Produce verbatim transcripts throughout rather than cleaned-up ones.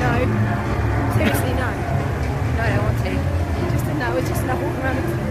Seriously, no. No, I don't want to. Just a no, it's just enough walking around the place.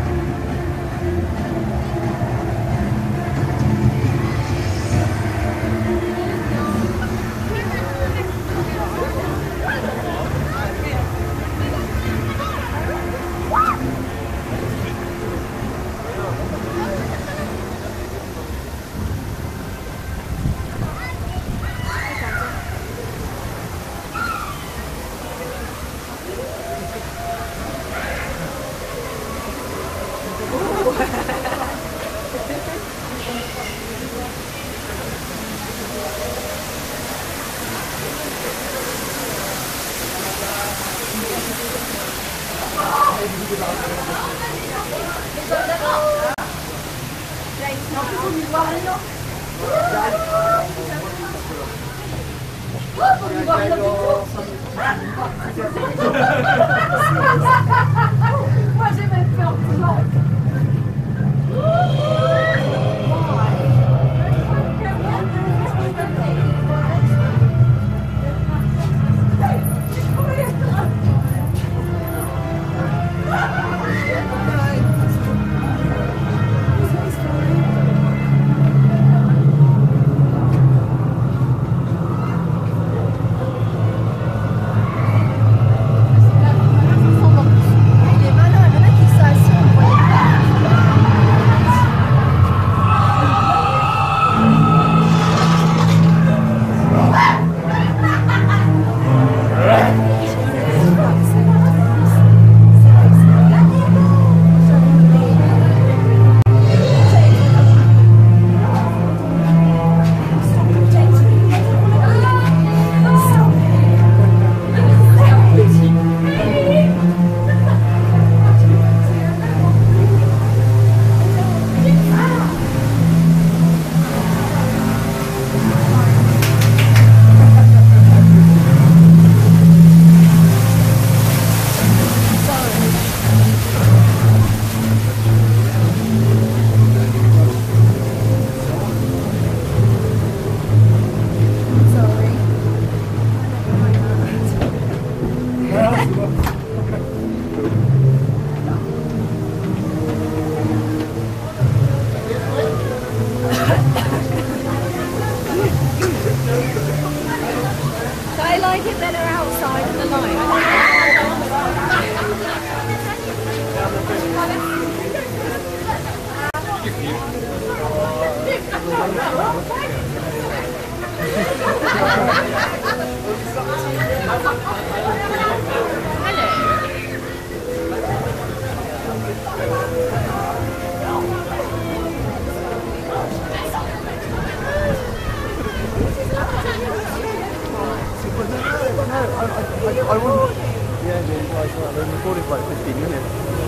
I wouldn't. Yeah, dude, like, well, they recorded for like fifteen minutes.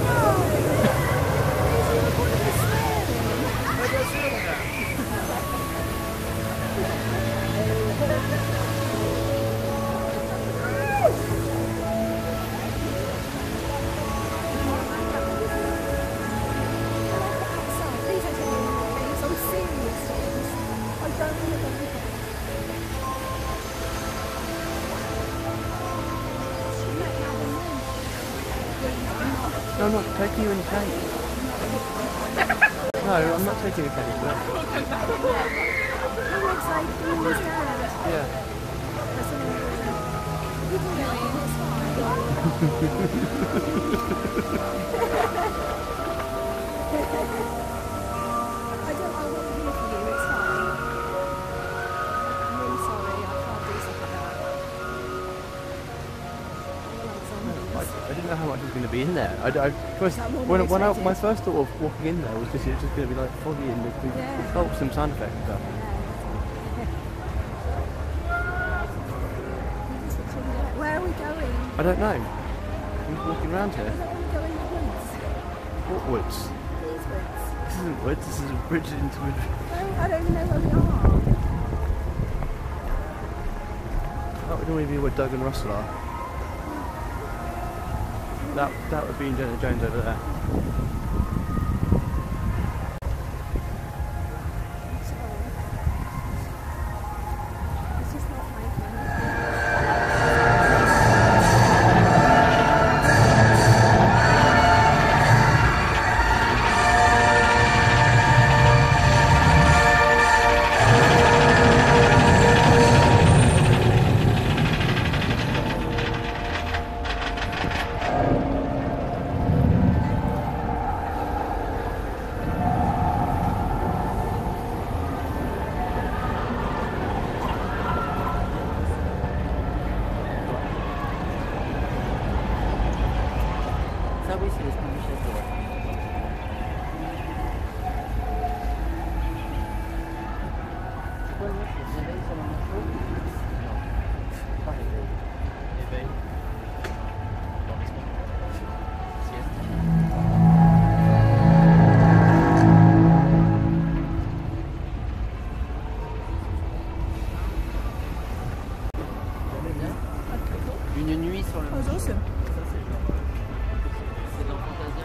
No, I'm not taking you in a cake. No, I'm not taking a cake. No. Yeah. I didn't know how much was going to be in there. I, I, first, when when I, my first thought of walking in there was just it was just going to be like foggy and we yeah. felt some sound effects and stuff. Where are we going? I don't know. I'm just walking around here. I don't want to go in the woods. What woods? These woods. This isn't woods. This is a bridge into a. No, I don't even know where we are. That would normally be where Doug and Russell are. That that would be Indiana Jones over there. oui, c'est l'esprit du chef, ouais. C'est quoi le mec? Le réveil sur la même chose? Non. Pas réveil. Réveil. Sieste. Une nuit sur le... Oh, c'est awesome. Ça, c'est genre... C'est dans Fantasia.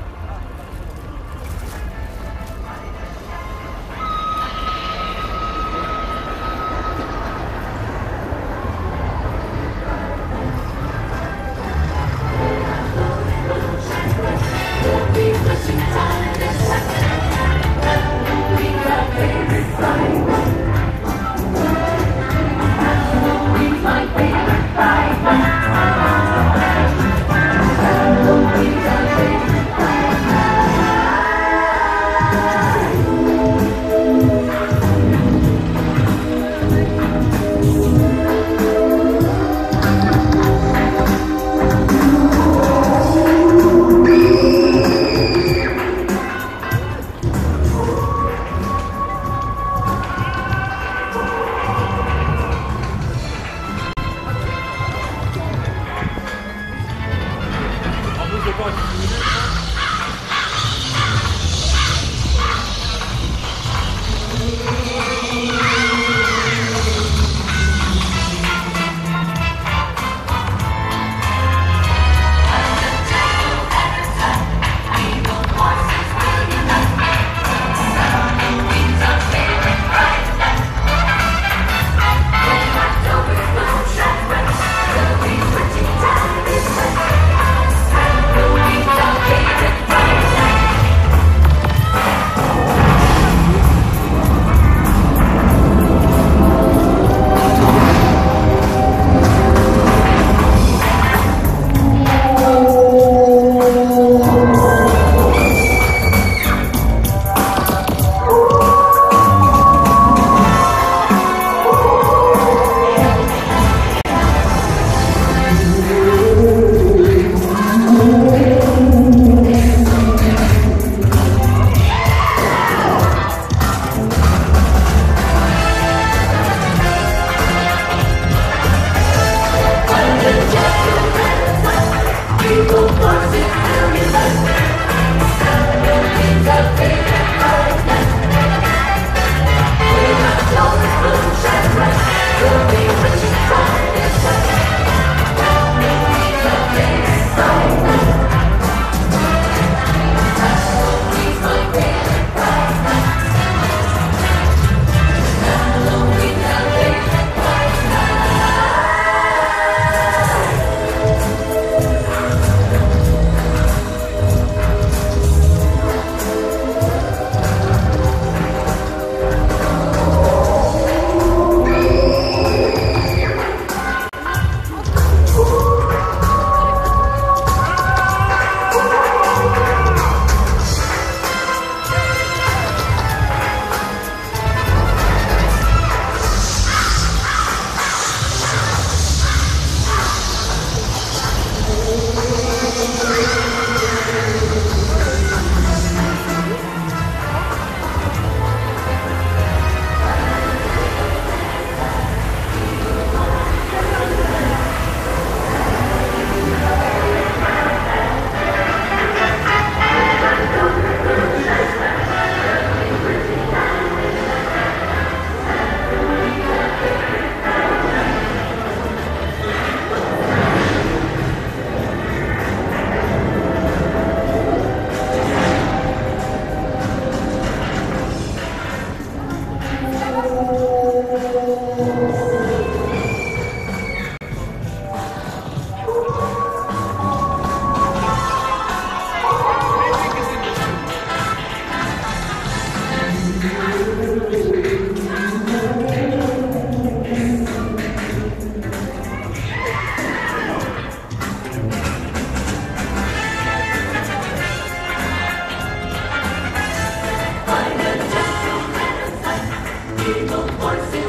Evil forces